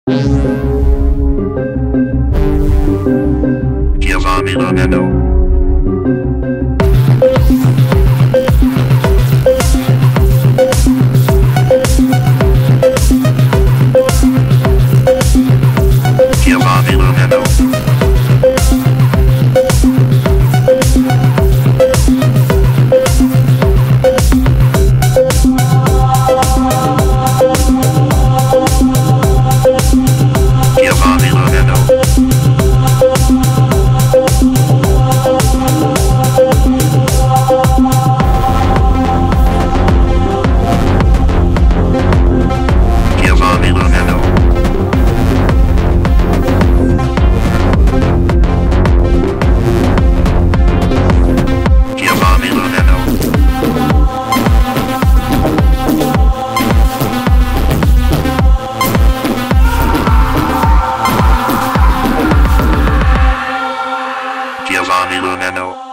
Giovanni Loneno. Giovanni Loneno. Giovanni Loneno. Giovanni Loneno. Giovanni Loneno. Giovanni Loneno.